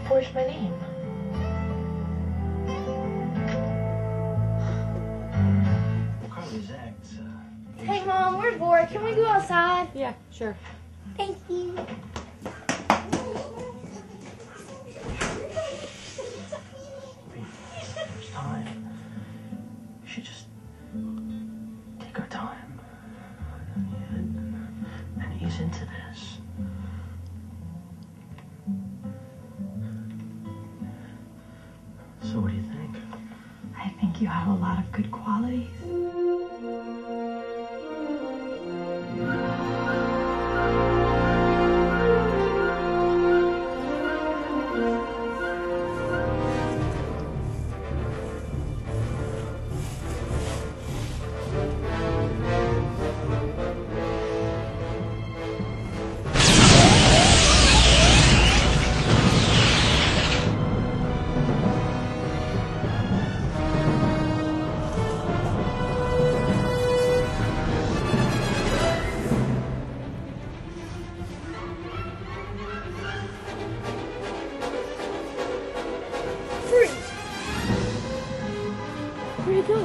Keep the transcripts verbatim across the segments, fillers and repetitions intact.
forge my name. Carly's ex. Uh, Hey, Mom, we're bored. Can we go outside? Yeah, sure. Thank you. There's time. You should just take our time and, and ease into this. So what do you think? I think you have a lot of good qualities. Where'd he go?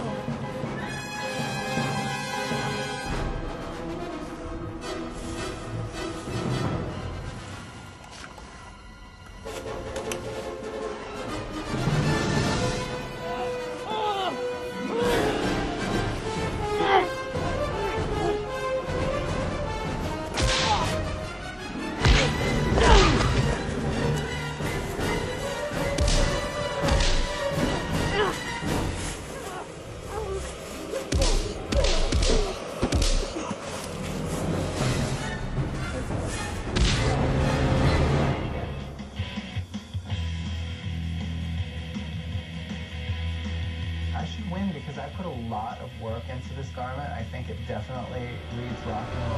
I should win because I put a lot of work into this garment. I think it definitely reads rock and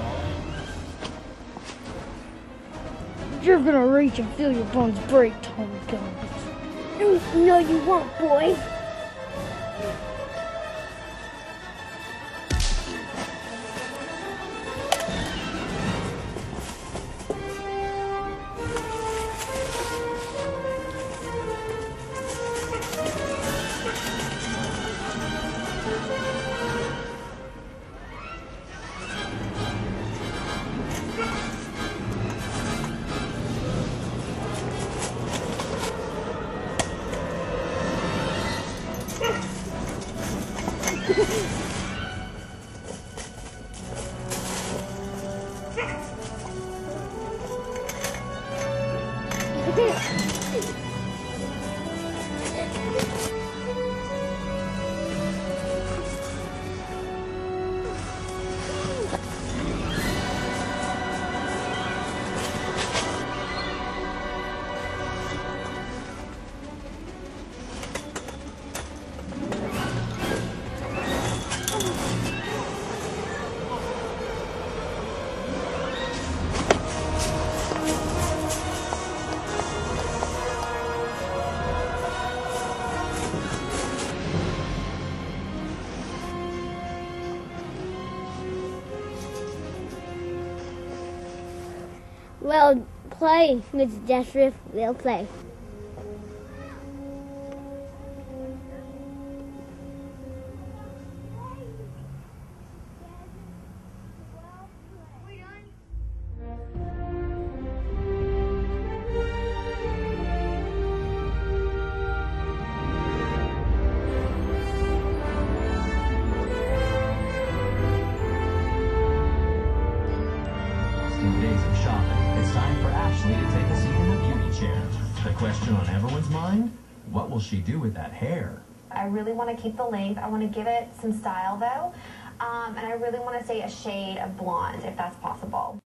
roll. You're gonna reach and feel your bones break, Tommy Guns. No, you won't, boy. Well, play, Mister Jeffrey. We'll play. Days of shopping, it's time for Ashley to take a seat in the beauty chair. The question on everyone's mind, what will she do with that hair? I really want to keep the length. I want to give it some style though. Um, and I really want to say a shade of blonde if that's possible.